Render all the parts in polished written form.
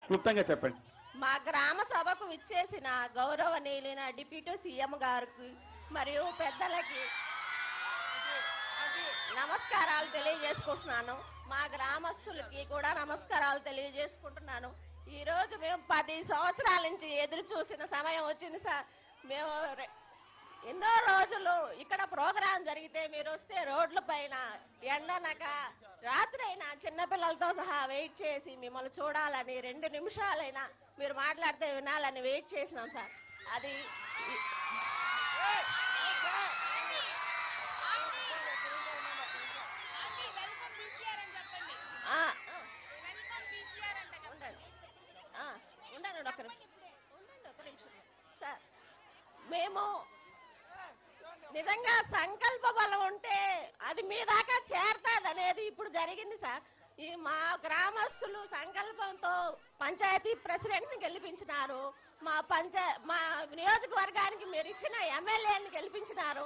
క్లుప్తంగా చెప్పండి. మా గ్రామ సభకు విచ్చేసిన గౌరవనీయులైన డిప్యూటీ సీఎం గారికి మరియు పెద్దలకి నమస్కారాలు తెలియజేసుకుంటున్నాను. మా గ్రామస్తులకి కూడా నమస్కారాలు తెలియజేసుకుంటున్నాను. ఈ రోజు మేము 10 సంవత్సరాల నుంచి ఎదురు చూసిన సమయం వచ్చింది సార్. మేము ఎన్నో రోజులు ఇక్కడ ప్రోగ్రాం జరిగితే మీరు వస్తే రోడ్ల పైన ఎండనక రాత్రి అయినా చిన్నపిల్లలతో సహా వెయిట్ చేసి మిమ్మల్ని చూడాలని 2 నిమిషాలైనా మీరు మాట్లాడితే వినాలని వెయిట్ చేసినాం సార్. అది ఉండండి ఒక నిమిషం సార్. మేము నిజంగా సంకల్ప బలం ఉంటే అది మీ దాకా చేరతాది అనేది ఇప్పుడు జరిగింది సార్. ఈ మా గ్రామస్తులు సంకల్పంతో పంచాయతీ ప్రెసిడెంట్ ని గెలిపించినారు. మా నియోజకవర్గానికి మీరు ఇచ్చిన ఎమ్మెల్యేని గెలిపించినారు.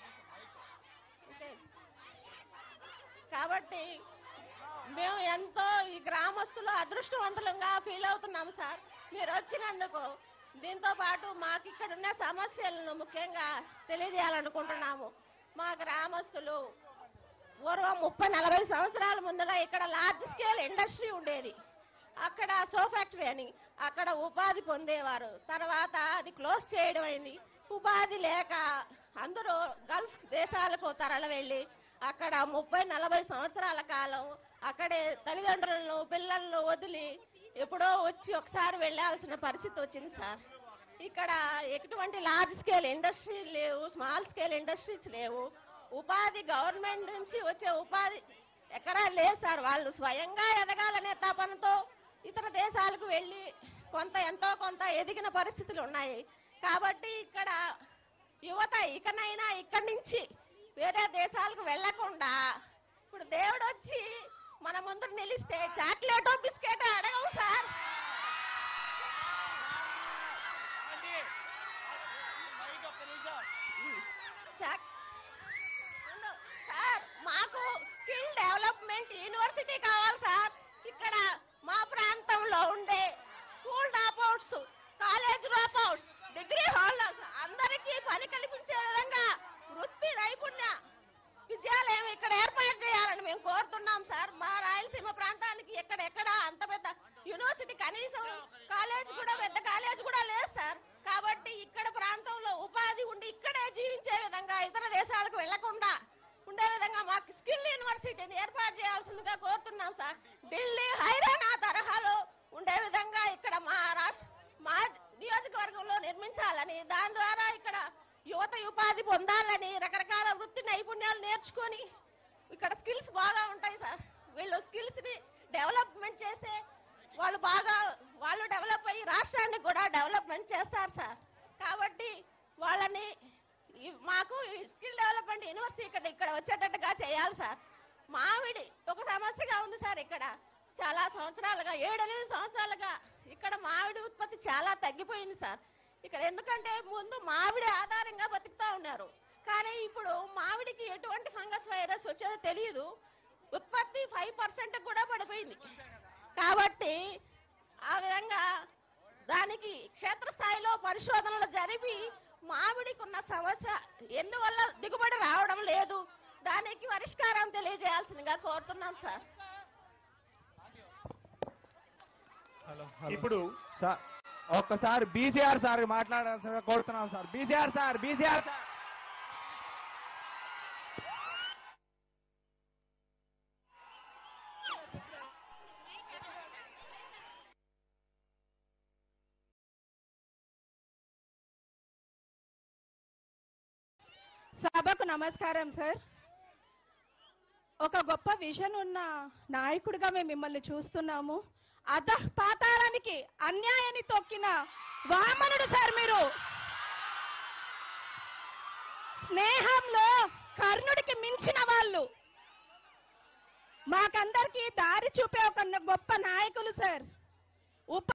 కాబట్టి మేము ఎంతో ఈ గ్రామస్తులు అదృష్టవంతులంగా ఫీల్ అవుతున్నాము సార్ మీరు వచ్చినందుకు. దీంతో పాటు మాకు ఇక్కడ ఉన్న సమస్యలను ముఖ్యంగా తెలియజేయాలనుకుంటున్నాము. మా గ్రామస్తులు పూర్వం 30-40 సంవత్సరాల ముందుగా ఇక్కడ లార్జ్ స్కేల్ ఇండస్ట్రీ ఉండేది. అక్కడ సో ఫ్యాక్టరీ అని అక్కడ ఉపాధి పొందేవారు. తర్వాత అది క్లోజ్ చేయడం అయింది. ఉపాధి లేక అందరూ గల్ఫ్ దేశాలకు తరలి వెళ్లి అక్కడ 30-40 సంవత్సరాల కాలం అక్కడే తల్లిదండ్రులను పిల్లలను వదిలి ఎప్పుడో వచ్చి ఒకసారి వెళ్లాల్సిన పరిస్థితి వచ్చింది సార్. ఇక్కడ ఎటువంటి లార్జ్ స్కేల్ ఇండస్ట్రీలు లేవు, స్మాల్ స్కేల్ ఇండస్ట్రీస్ లేవు. ఉపాధి గవర్నమెంట్ నుంచి వచ్చే ఉపాధి ఎక్కడా లేదు సార్. వాళ్ళు స్వయంగా ఎదగాలనే తపనతో ఇతర దేశాలకు వెళ్లి ఎంతో కొంత ఎదిగిన పరిస్థితులు ఉన్నాయి. కాబట్టి ఇక్కడ యువత ఇకనైనా ఇక్కడి నుంచి వేరే దేశాలకు వెళ్లకుండా ఇప్పుడు దేవుడు వచ్చి మన ముందు నిలిస్తే చాక్లెటో బిస్కెటో అడగవు సార్. సార్ మాకు స్కిల్ డెవలప్మెంట్ యూనివర్సిటీ కావాలి సార్. ఇక్కడ మా ప్రాంతంలో ఉండే school dropouts, college dropouts, degree holders అందరికీ పని కల్పించే విధంగా వృత్తి నైపుణ్య విద్యాలయం ఇక్కడ ఏర్పాటు చేయాలని మేము కోరుతున్నాం సార్. మా రాయలసీమ ప్రాంతానికి ఎక్కడెక్కడ అంత పెద్ద యూనివర్సిటీ కనీసం కాలేజ్ కూడా పెద్ద కాలేజ్ కూడా లేదు సార్. కాబట్టి ఇక్కడ ప్రాంతంలో ఉపాధి ఉండి ఇక్కడే జీవించే విధంగా ఇతర దేశాలకు వెళ్లకుండా ఉండే విధంగా మాకు స్కిల్ యూనివర్సిటీని ఏర్పాటు చేయాల్సిందిగా కోరుతున్నాం సార్. ఢిల్లీ హైరానా తరహాలో ఉండే విధంగా ఇక్కడ మా నియోజకవర్గంలో నిర్మించాలని, దాని ద్వారా ఇక్కడ యువత ఉపాధి పొందాలని, రకరకాల వృత్తి నైపుణ్యాలు నేర్చుకొని ఇక్కడ స్కిల్స్ బాగా ఉంటాయి సార్. వీళ్ళు స్కిల్స్ ని డెవలప్మెంట్ చేసే వాళ్ళు డెవలప్ అయ్యి రాష్ట్రానికి కూడా డెవలప్మెంట్ చేస్తారు సార్. కాబట్టి వాళ్ళని మాకు స్కిల్ డెవలప్మెంట్ యూనివర్సిటీ ఇక్కడ వచ్చేటట్టుగా చేయాలి సార్. మామిడి ఒక సమస్యగా ఉంది సార్. ఇక్కడ చాలా సంవత్సరాలుగా 7-8 సంవత్సరాలుగా ఇక్కడ మామిడి ఉత్పత్తి చాలా తగ్గిపోయింది సార్. ఇక్కడ ఎందుకంటే ముందు మామిడి ఆధారంగా బతుకుతా ఉన్నారు. కానీ ఇప్పుడు మామిడికి ఎటువంటి ఫంగస్ వైరస్ వచ్చేదో తెలియదు. ఉత్పత్తి 5% కూడా పడిపోయింది. కాబట్టి ఆ విధంగా దానికి క్షేత్రస్థాయిలో పరిశోధనలు జరిపి మామిడికి ఉన్న సమస్య ఎందువల్ల దిగుబడి రావడం లేదు, దానికి పరిష్కారం తెలియజేయాల్సిందిగా కోరుతున్నాం సార్. ఇప్పుడు ఒక్కసారి బీసీఆర్ సార్ మాట్లాడాల్సిందిగా కోరుతున్నాం సార్. BCR sir. సభకు నమస్కారం సార్. ఒక గొప్ప విజన్ ఉన్న నాయకుడిగా మేము మిమ్మల్ని చూస్తున్నాము. పాతాళానికి అన్యాయాన్ని తొక్కిన వామనుడు సార్ మీరు. స్నేహంలో కర్ణుడికి మించిన వాళ్ళు. మాకందరికీ దారి చూపే ఒక గొప్ప నాయకులు సార్.